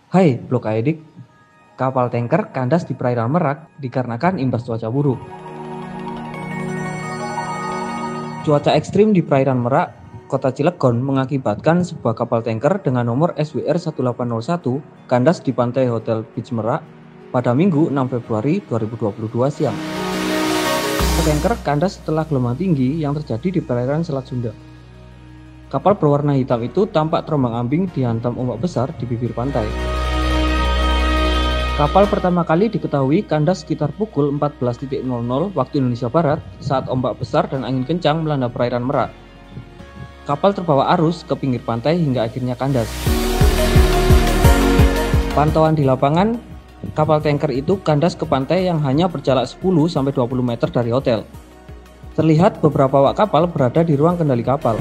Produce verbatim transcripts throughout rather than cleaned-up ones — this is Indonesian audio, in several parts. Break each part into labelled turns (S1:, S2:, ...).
S1: Hai, Blok Aedik. Kapal tanker kandas di perairan Merak dikarenakan imbas cuaca buruk. Cuaca ekstrim di perairan Merak, Kota Cilegon mengakibatkan sebuah kapal tanker dengan nomor S W R satu delapan nol satu kandas di pantai Hotel Beach Merak pada Minggu enam Februari dua ribu dua puluh dua siang. Tanker kandas setelah gelombang tinggi yang terjadi di perairan Selat Sunda. Kapal berwarna hitam itu tampak terombang-ambing dihantam ombak besar di bibir pantai. Kapal pertama kali diketahui kandas sekitar pukul empat belas nol nol waktu Indonesia Barat saat ombak besar dan angin kencang melanda perairan Merak. Kapal terbawa arus ke pinggir pantai hingga akhirnya kandas. Pantauan di lapangan, kapal tanker itu kandas ke pantai yang hanya berjarak sepuluh sampai dua puluh meter dari hotel. Terlihat beberapa awak kapal berada di ruang kendali kapal.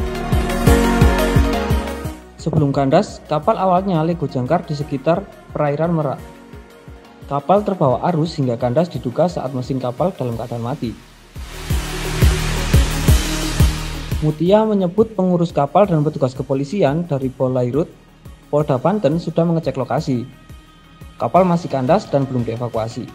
S1: Sebelum kandas, kapal awalnya lego jangkar di sekitar perairan Merak. Kapal terbawa arus hingga kandas diduga saat mesin kapal dalam keadaan mati. Mutia menyebut pengurus kapal dan petugas kepolisian dari Polairut, Polda Banten sudah mengecek lokasi. Kapal masih kandas dan belum dievakuasi.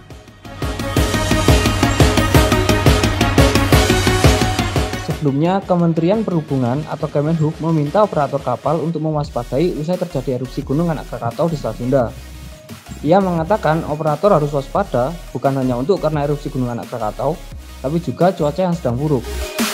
S1: Sebelumnya, Kementerian Perhubungan atau Kemenhub meminta operator kapal untuk mewaspadai usai terjadi erupsi Gunung Anak Krakatau di Selat Sunda. Ia mengatakan operator harus waspada bukan hanya untuk karena erupsi Gunung Anak Krakatau, tapi juga cuaca yang sedang buruk.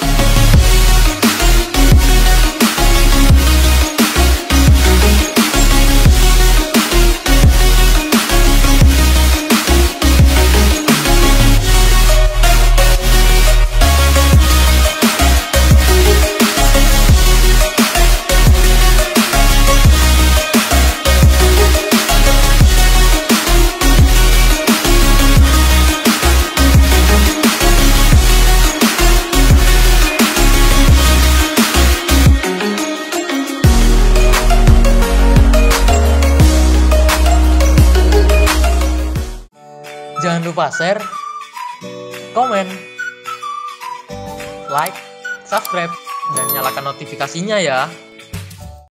S2: Jangan lupa share, komen, like, subscribe, dan nyalakan notifikasinya ya.